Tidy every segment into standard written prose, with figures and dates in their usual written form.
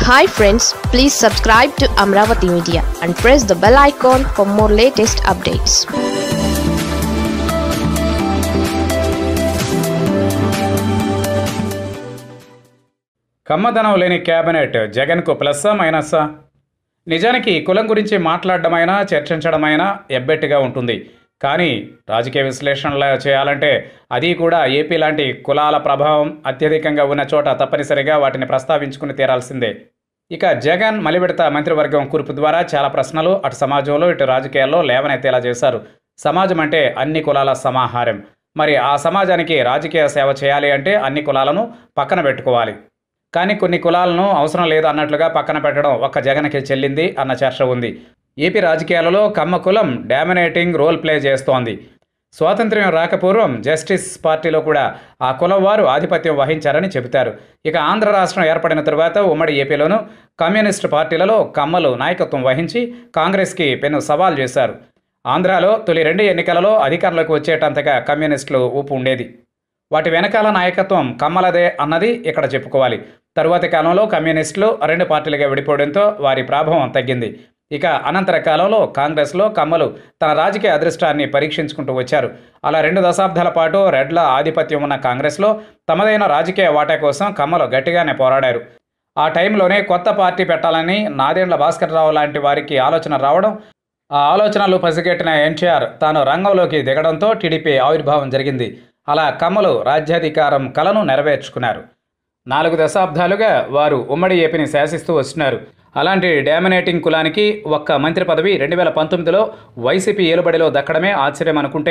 Hi friends, please subscribe to Amaravathi Media and press the bell icon for more latest updates. కమ్మదనం లేని cabinet జగన్కు ప్లస్సా మైనస్సా? నిజానికి కులం గురించి మాట్లాడడమైనా చర్చించడమైనా ఎబ్బెట్టుగా ఉంటుంది. కానీ రాజకీయ విశ్లేషణలు చేయాలంటే అది కూడా ఏపీ లాంటి కులాల ప్రభావం అత్యధికంగా ఉన్న చోట తప్పనిసరిగా వాటిని ప్రస్తావించుకుని తీరాల్సిందే. ఇక జగన్ మలివిడత మంత్రివర్గం కూర్పు ద్వారా చాలా ప్రశ్నలు అటు సమాజంలో ఇటు రాజకీయాల్లో లేవనెత్తేలా చేశారు. సమాజం అంటే అన్ని కులాల సమాహారం. మరి ఆ సమాజానికి రాజకీయ సేవ చేయాలి అంటే అన్ని కులాలను పక్కన పెట్టుకోవాలి. కానీ కొన్ని కులాలను అవసరం లేదు అన్నట్లుగా పక్కన పెట్టడం ఒక్క జగన్కి చెల్లింది అన్న చర్చ ఉంది. ఏపీ రాజకీయాలలో కమ్మ కులం డామినేటింగ్ రోల్ ప్లే చేస్తోంది. స్వాతంత్ర్యం రాకపూర్వం జస్టిస్ పార్టీలో కూడా ఆ కులం వారు ఆధిపత్యం వహించారని చెబుతారు. ఇక ఆంధ్ర రాష్ట్రం ఏర్పడిన తరువాత ఉమ్మడి ఏపీలోనూ కమ్యూనిస్టు పార్టీలలో కమ్మలు నాయకత్వం వహించి కాంగ్రెస్కి పెను సవాల్ చేశారు. ఆంధ్రాలో తొలి 2 ఎన్నికలలో అధికారంలోకి వచ్చేటంతగా కమ్యూనిస్టులు ఊపు ఉండేది. వాటి వెనకాల నాయకత్వం కమ్మలదే అన్నది ఇక్కడ చెప్పుకోవాలి. తరువాతి కాలంలో కమ్యూనిస్టులు 2 పార్టీలుగా విడిపోవడంతో వారి ప్రభావం తగ్గింది. ఇక అనంతర కాలంలో కాంగ్రెస్లో కమ్మలు తన రాజకీయ అదృష్టాన్ని పరీక్షించుకుంటూ వచ్చారు. అలా 2 దశాబ్దాల పాటు రెడ్ల ఆధిపత్యం ఉన్న కాంగ్రెస్లో తమదైన రాజకీయ వాటా కోసం కమ్మలు గట్టిగానే పోరాడారు. ఆ టైంలోనే కొత్త పార్టీ పెట్టాలని నాదెండ్ల భాస్కర్రావు లాంటి వారికి ఆలోచన రావడం, ఆ ఆలోచనలు పసిగట్టిన ఎన్టీఆర్ తాను రంగంలోకి దిగడంతో టీడీపీ ఆవిర్భావం జరిగింది. అలా కమ్మలు రాజ్యాధికారం కలను నెరవేర్చుకున్నారు. 4 దశాబ్దాలుగా వారు ఉమ్మడి ఏపీని శాసిస్తూ వస్తున్నారు. అలాంటి డామినేటింగ్ కులానికి ఒక్క మంత్రి పదవి 2019లో వైసీపీ ఏలుబడిలో దక్కడమే ఆశ్చర్యం అనుకుంటే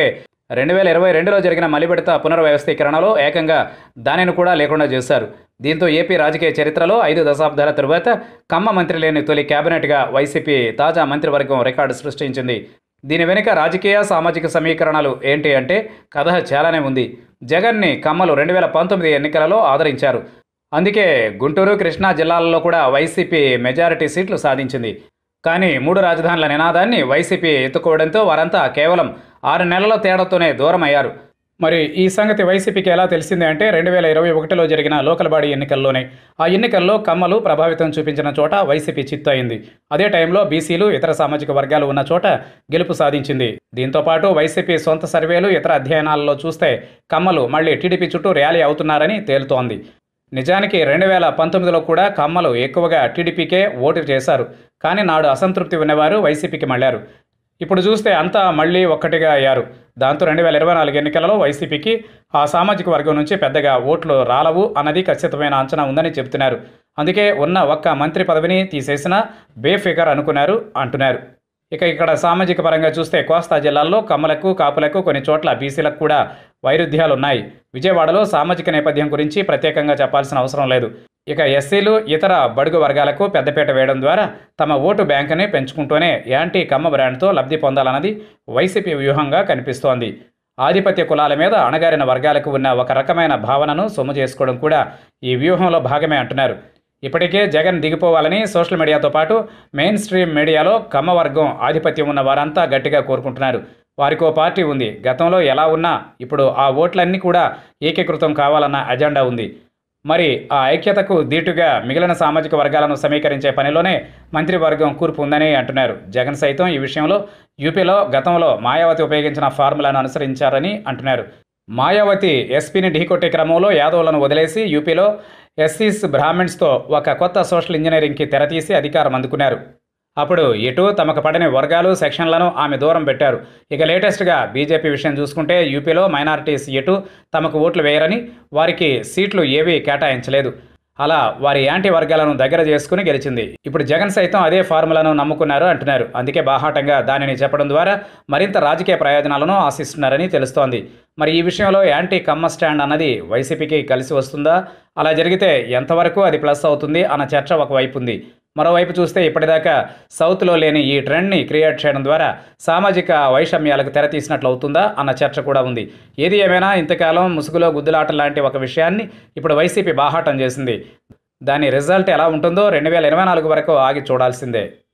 2022లో జరిగిన మలిబిడత పునర్వ్యవస్థీకరణలో ఏకంగా దానిని కూడా లేకుండా చేశారు. దీంతో ఏపీ రాజకీయ చరిత్రలో 5 దశాబ్దాల తరువాత కమ్మ మంత్రి లేని తొలి కేబినెట్గా వైసీపీ తాజా మంత్రివర్గం రికార్డు సృష్టించింది. దీని వెనుక రాజకీయ సామాజిక సమీకరణలు ఏంటి అంటే కథ చాలానే ఉంది. జగన్ని కమ్మలు 2019 ఎన్నికలలో ఆదరించారు. అందుకే గుంటూరు, కృష్ణా జిల్లాలలో కూడా వైసీపీ మెజారిటీ సీట్లు సాధించింది. కానీ 3 రాజధానుల నినాదాన్ని వైసీపీ ఎత్తుకోవడంతో వారంతా కేవలం 6 నెలల తేడాతోనే దూరం అయ్యారు. మరి ఈ సంగతి వైసీపీకి ఎలా తెలిసింది అంటే 2021లో జరిగిన లోకల్ బాడీ ఎన్నికల్లోనే. ఆ ఎన్నికల్లో కమ్మలు ప్రభావితం చూపించిన చోట వైసీపీ చిత్తు అయింది. అదే టైంలో బీసీలు, ఇతర సామాజిక వర్గాలు ఉన్న చోట గెలుపు సాధించింది. దీంతోపాటు వైసీపీ సొంత సర్వేలు, ఇతర అధ్యయనాలలో చూస్తే కమ్మలు మళ్లీ టీడీపీ చుట్టూ ర్యాలీ అవుతున్నారని తేలుతోంది. నిజానికి 2019లో కూడా కమ్మలు ఎక్కువగా టీడీపీకే ఓటు చేశారు. కానీ నాడు అసంతృప్తి ఉన్నవారు వైసీపీకి మళ్లారు. ఇప్పుడు చూస్తే అంతా మళ్లీ ఒక్కటిగా అయ్యారు. దాంతో 2024 ఎన్నికలలో వైసీపీకి ఆ సామాజిక వర్గం నుంచి పెద్దగా ఓట్లు రాలవు అన్నది ఖచ్చితమైన అంచనా ఉందని చెబుతున్నారు. అందుకే ఉన్న ఒక్క మంత్రి పదవిని తీసేసినా బేఫిగర్ అంటున్నారు. ఇక ఇక్కడ సామాజిక పరంగా చూస్తే కోస్తా జిల్లాల్లో కమ్మలకు, కాపులకు, కొన్ని చోట్ల బీసీలకు కూడా వైరుధ్యాలున్నాయి. విజయవాడలో సామాజిక నేపథ్యం గురించి ప్రత్యేకంగా చెప్పాల్సిన అవసరం లేదు. ఇక ఎస్సీలు, ఇతర బడుగు వర్గాలకు పెద్దపీట వేయడం ద్వారా తమ ఓటు బ్యాంకుని పెంచుకుంటూనే యాంటీ కమ్మ బ్రాండ్తో లబ్ధి పొందాలన్నది వైసీపీ వ్యూహంగా కనిపిస్తోంది. ఆధిపత్య కులాల మీద అణగారిన వర్గాలకు ఉన్న ఒక రకమైన భావనను సొమ్ము చేసుకోవడం కూడా ఈ వ్యూహంలో భాగమే అంటున్నారు. ఇప్పటికే జగన్ దిగిపోవాలని సోషల్ మీడియాతో పాటు మెయిన్ స్ట్రీమ్ మీడియాలో కమ్మ వర్గం ఆధిపత్యం ఉన్న వారంతా గట్టిగా కోరుకుంటున్నారు. వారికో పార్టీ ఉంది. గతంలో ఎలా ఉన్నా ఇప్పుడు ఆ ఓట్లన్నీ కూడా ఏకీకృతం కావాలన్న అజెండా ఉంది. మరి ఆ ఐక్యతకు దీటుగా మిగిలిన సామాజిక వర్గాలను సమీకరించే పనిలోనే మంత్రివర్గం కూర్పు ఉందని అంటున్నారు. జగన్ సైతం ఈ విషయంలో యూపీలో గతంలో మాయావతి ఉపయోగించిన ఫార్ములాను అనుసరించారని అంటున్నారు. మాయావతి ఎస్పీని ఢీకొట్టే క్రమంలో యాదవులను వదిలేసి యూపీలో ఎస్సీస్, బ్రాహ్మిన్స్తో ఒక కొత్త సోషల్ ఇంజనీరింగ్కి తెరతీసి అధికారం అందుకున్నారు. అప్పుడు ఎటు తమకు పడని వర్గాలు, సెక్షన్లను ఆమె దూరం పెట్టారు. ఇక లేటెస్ట్గా బీజేపీ విషయం చూసుకుంటే యూపీలో మైనారిటీస్ ఎటు తమకు ఓట్లు వేయరని, వారికి సీట్లు ఏవీ కేటాయించలేదు. అలా వారి యాంటీ వర్గాలను దగ్గర చేసుకుని గెలిచింది. ఇప్పుడు జగన్ సైతం అదే ఫార్ములాను నమ్ముకున్నారు అంటున్నారు. అందుకే బాహాటంగా దానిని చెప్పడం ద్వారా మరింత రాజకీయ ప్రయోజనాలను ఆశిస్తున్నారని తెలుస్తోంది. మరి ఈ విషయంలో యాంటీ కమ్మ స్టాండ్ అన్నది వైసీపీకి కలిసి వస్తుందా? అలా జరిగితే ఎంతవరకు అది ప్లస్ అవుతుంది అన్న చర్చ ఒకవైపు ఉంది. మరోవైపు చూస్తే ఇప్పటిదాకా సౌత్లో లేని ఈ ట్రెండ్ని క్రియేట్ చేయడం ద్వారా సామాజిక వైషమ్యాలకు తెరతీసినట్లు అవుతుందా అన్న చర్చ కూడా ఉంది. ఏది ఏమైనా ఇంతకాలం ముసుగులో గుద్దులాట లాంటి ఒక విషయాన్ని ఇప్పుడు వైసీపీ బాహాటం చేసింది. దాని రిజల్ట్ ఎలా ఉంటుందో 2024 వరకు ఆగి చూడాల్సిందే.